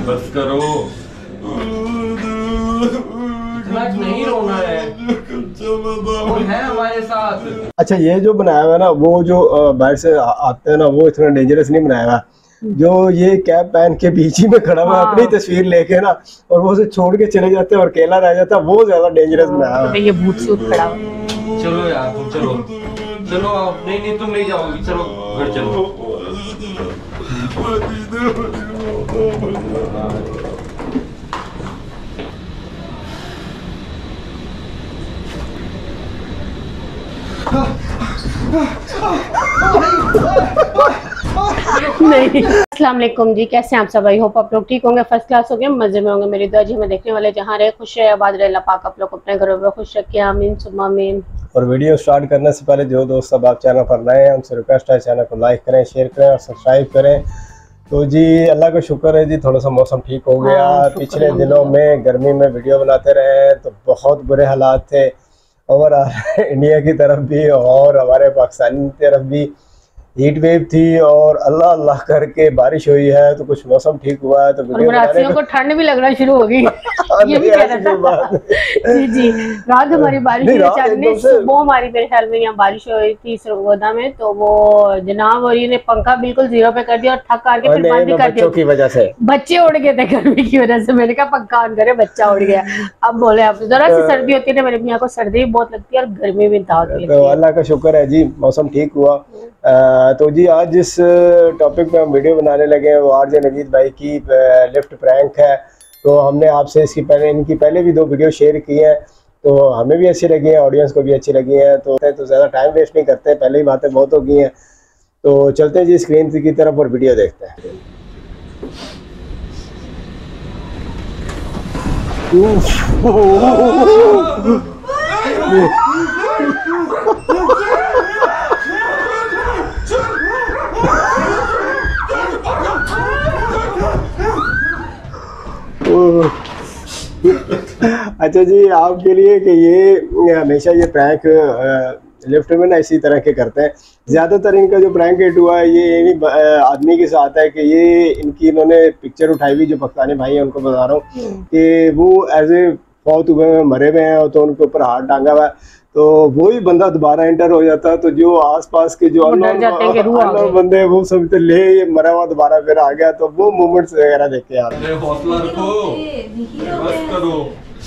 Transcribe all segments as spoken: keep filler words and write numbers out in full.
बस करो, नहीं रोना है, वो है हमारे साथ। अच्छा ये जो बनाया हुआ है ना, वो जो बाहर से आते हैं ना, वो इतना डेंजरस नहीं बनाया हुआ। जो ये कैप पहन के बीच ही में खड़ा हुआ हाँ। अपनी तस्वीर लेके ना, और वो उसे छोड़ के चले जाते हैं और अकेला रह जाता है, वो ज्यादा डेंजरस बनाया हुआ है। ये भूत सूट खड़ा। चलो यार तुम चलो, चलो आप। नहीं नहीं तुम नहीं जाओगी, चलो घर चलो। नहीं। अस्सलाम वालेकुम जी, कैसे हैं आप सब? आई होप आप लोग ठीक होंगे, फर्स्ट क्लास होंगे, मजे में होंगे। मेरी दुआ जी हमें देखने वाले जहाँ रहे खुश रहे, आबाद रहे, अल्लाह पाक आप लोग अपने घरों में खुश रखे, आमीन सुम्मा आमीन। और वीडियो स्टार्ट करने से पहले जो दोस्त अब आप चैनल पर नए हैं, उनसे रिक्वेस्ट है चैनल को लाइक करें, शेयर करें और सब्सक्राइब करें। तो जी अल्लाह का शुक्र है जी, थोड़ा सा मौसम ठीक हो गया। हाँ, पिछले दिनों में गर्मी में वीडियो बनाते रहे तो बहुत बुरे हालात थे, और इंडिया की तरफ भी और हमारे पाकिस्तान की तरफ भी हीट वेव थी, और अल्लाह अल्लाह करके बारिश हुई है तो कुछ मौसम ठीक हुआ है, तो वीडियो को ठंड भी लगना शुरू हो गई। ये भी कह रहा था। जी जी, रात हमारी बारिश हुई, सुबह हमारी मेरे ख्याल में यहाँ बारिश हुई थी सरगोदा में, तो वो जनाब और ने पंखा बिल्कुल जीरो पे कर दिया और थक करके फिर बंद कर दिया की वजह से। बच्चे उड़ गए थे गर्मी की वजह से, मैंने कहा पंखा ऑन करे, बच्चा उड़ गया। अब बोले अब जरा सी सर्दी होती है ना, मेरे मियाँ को सर्दी भी बहुत लगती है और गर्मी भी था। तो अल्लाह का शुक्र है जी, मौसम ठीक हुआ। तो जी आज जिस टॉपिक पे हम वीडियो बनाने लगे हैं वो आरजे नवीद भाई की लिफ्ट प्रैंक है। तो हमने आपसे इसकी पहले इनकी पहले भी दो वीडियो शेयर की हैं, तो हमें भी अच्छी लगी हैं, ऑडियंस को भी अच्छी लगी हैं। तो तो ज़्यादा टाइम वेस्ट नहीं करते, पहले ही बातें बहुत हो गई हैं, तो चलते हैं जी स्क्रीन की तरफ और वीडियो देखते हैं। अच्छा जी, आपके लिए कि ये हमेशा ये प्रैंक लिफ्ट में ना इसी तरह के करते हैं। ज़्यादातर इनका जो प्रैंक हिट हुआ है ये इन्हीं आदमी के साथ है कि ये इनकी इन्होंने पिक्चर उठाई हुई, जो पाकिस्तानी भाई है उनको बता रहा हूँ कि वो एज ए फौत हुए हैं, मरे हुए हैं, तो उनके ऊपर हाथ टांगा हुआ है, तो वही बंदा दोबारा एंटर हो जाता है। तो जो आसपास के जो अननोन बंदे वो सब तो ले ये मरा हुआ दोबारा फिर आ गया, तो वो मोमेंट्स वगैरह देखे यार। हौसला रखो, बस करो।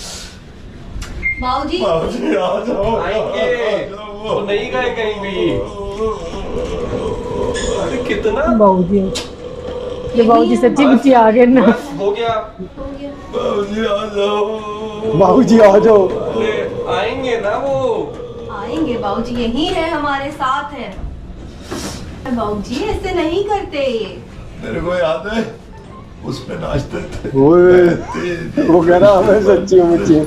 बाऊजी बाऊजी आ जाओ, आएंगे वो नहीं गए कहीं भी। अरे कितना बाऊजी, ये बाऊजी सच्ची मुच्ची आ गए ना। हो गया, बाऊजी आ जाओ, बाऊजी आ जाओ। आएंगे ना वो, आएंगे बाऊजी, यही है हमारे साथ है। बाऊजी ऐसे नहीं करते। मेरे को याद है उस पे नाचते थे, वो वो कह रहा हमें सच्ची मुच्ची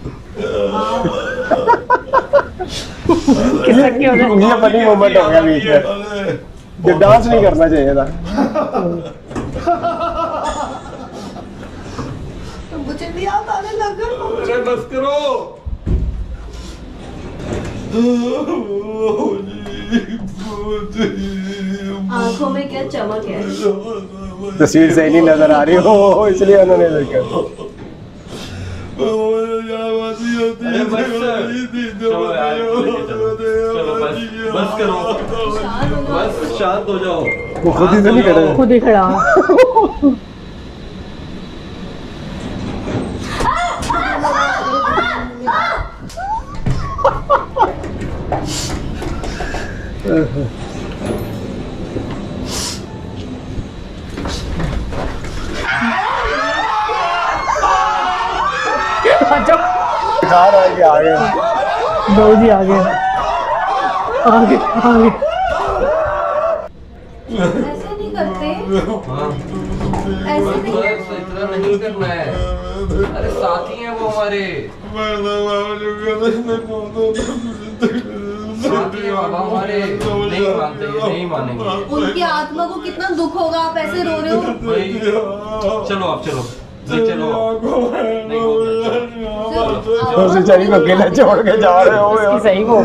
ये फनी मोमेंट हो गया बीच में, जो डांस नहीं करना चाहिए था। मुझे भी याद आने लगा। अरे बस करो। आंखों में क्या चमक है, तस्वीर सही नहीं नजर आ रही हो इसलिए उन्होंने देखा। अरे बस चलो यार, चलो बस बस करो, बस शांत हो जाओ। वो खुद ही तो नहीं खड़ा, खुद ही खड़ा। आगे आगे बाऊजी आ गए, आगे आगे। ऐसे नहीं करते, ऐसे नहीं, इतना नहीं करना है। अरे साथी हैं वो हमारे, साथी हैं बाबा हमारे। नहीं मानते, नहीं मानेंगे। उनकी आत्मा को कितना दुख होगा, आप ऐसे रो रहे हो। चलो आप चलो, चलो बेचारी को अकेला छोड़ के जा रहे हो। सही वो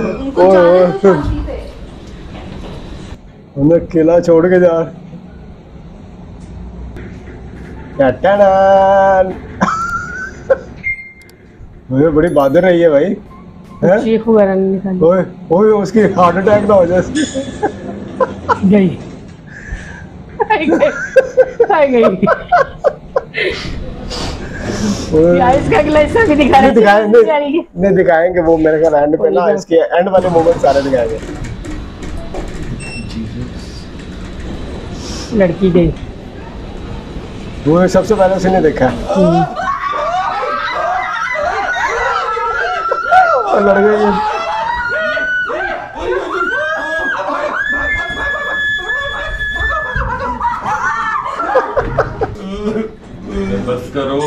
उन्हें अकेला छोड़ के जा रहे। टन मुझे बड़ी बहादुर रही है भाई। चीख वगैरह नहीं निकाली। ओए ओए उसकी हार्ट अटैक ना हो जाए। गई आई गई आई गई यार इसका अगला हिस्सा भी दिखा रहे दिखाएंगे नहीं दिखाएंगे वो मेरे ख्याल एंड पे ना इसके एंड वाले मोमेंट सारे दिखाएंगे। लड़की गई वो सबसे पहले उसने देखा लड़के बस करो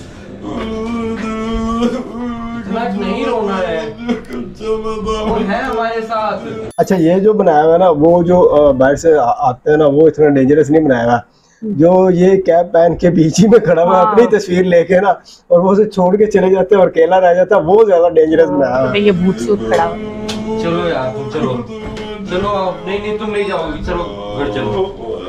नहीं रोना है वो है हमारे साथ। अच्छा ये जो बनाया हुआ है ना वो जो बाहर से आते हैं ना वो इतना डेंजरस नहीं बनाया हुआ। जो ये कैप पहन के बीच ही में खड़ा हुआ हाँ। अपनी तस्वीर लेके ना और वो उसे छोड़ के चले जाते हैं और अकेला रह जाता है वो ज्यादा डेंजरस बनाया हुआ है। ये भूत सूट खड़ा हुआ। चलो यार तुम चलो चलो आप नहीं नहीं तुम नहीं जाओगी चलो घर चलो।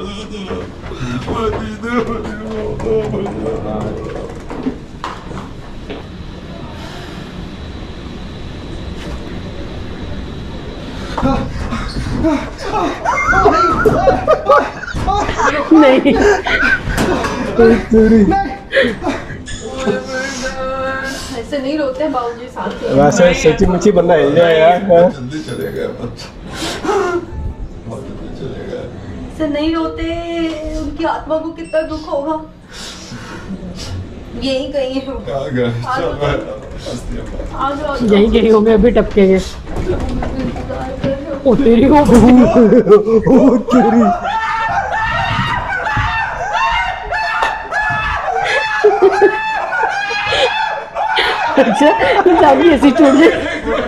नहीं ऐसे नहीं रोते हैं बाबूजी साथ में। वैसे सच्ची मुच्ची बनना है यार। जल्दी चले गए बच्चा बहुत जल्दी चले गए। ऐसे नहीं रोते उनकी आत्मा को कितना दुख होगा। यही कहीं है वो। कहाँ गए चल मैं हंसती हूँ। आ जाओ आ जाओ। यही गई होंगे अभी टपकेंगे। इंतजार कर रहे हो। ओ तेरी को ओ तेरी अच्छा ताकि ऐसी टूट जाए।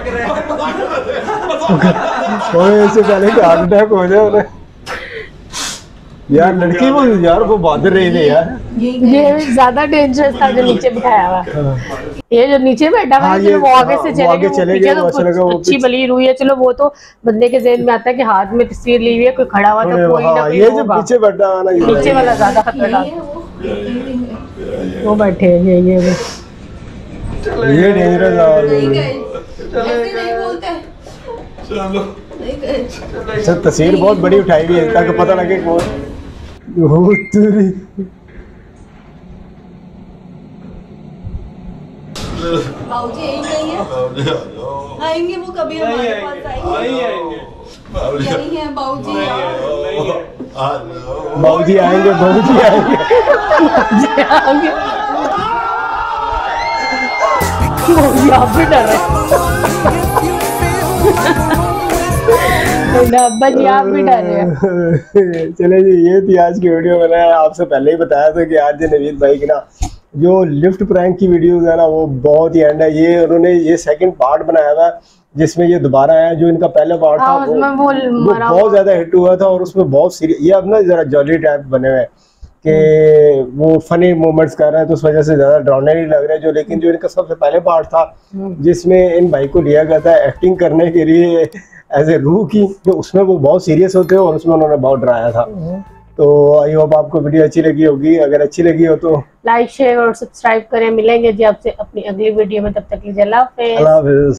ओए इससे पहले कि हार्ट अटैक हो जाए उन्हें। यार लड़की वो यार वो बहादुर रही थी यार। ये ज्यादा डेंजरस था जो नीचे बिठाया हुआ। ये जो नीचे बैठा हुआ हाँ, है ये- चलो वो आगे हाँ, से वो चले आगे गए चले वो गए, पीछे वो तो अच्छा लगा, वो कुछ अच्छी पीछे- बली रुई है। चलो वो तो बंदे के ज़हन में आता है कि हाथ में तस्वीर ली हुई है कोई खड़ा हुआ तो कोई ना हाँ, कोई ये जो होगा। पीछे बैठा हुआ ना ये नीचे वाला ज्यादा यही खतरनाक। है वो। वो बैठे हैं ये ये वो। ये डेंजरस नहीं गए है। ऐसे नहीं बोलते। चलो नहीं गए। सर तस्वीर बहुत बड़ी उठाई हुई है ताकि पता लगे कौन। ओ तेरी बाबूजी यही कहीं है। बाबूजी आ जाओ। आएंगे वो कभी हमारे पास आएंगे। बाबूजी नहीं है बाबूजी यार। आ जाओ। बाबूजी आएंगे बाबूजी आएंगे। वो आप भी डर रहे अब्बा जी आप भी डर रहे हैं। चले जी ये थी आज की वीडियो। मैंने आपसे पहले ही बताया था कि आज ये नवीद भाई की ना जो लिफ्ट प्रैंक की वीडियोस है ना वो बहुत ही एंड है। ये उन्होंने ये सेकंड पार्ट बनाया था जिसमें ये दोबारा आया। जो इनका पहला पार्ट था हाँ, वो, उसमें वो वो मरा बहुत हुआ। ज्यादा हिट हुआ था और उसमें बहुत सीरियस ये अब ना जरा जॉली टाइप बने हुए हैं कि वो फनी मोमेंट्स कर रहे हैं तो उस वजह से ज्यादा डरावने नहीं लग रहे। जो लेकिन जो इनका सबसे पहले पार्ट था जिसमें इन भाई को लिया गया था एक्टिंग करने के लिए एज ए रूह की तो उसमें वो बहुत सीरियस होते हैं और उसमें उन्होंने बहुत डराया था। तो आई होप आपको वीडियो अच्छी लगी होगी। अगर अच्छी लगी हो तो लाइक शेयर और सब्सक्राइब करें। मिलेंगे जी आपसे अपनी अगली वीडियो में। तब तक के लिए अल्लाह हाफिज़। अल्लाह हाफिज़।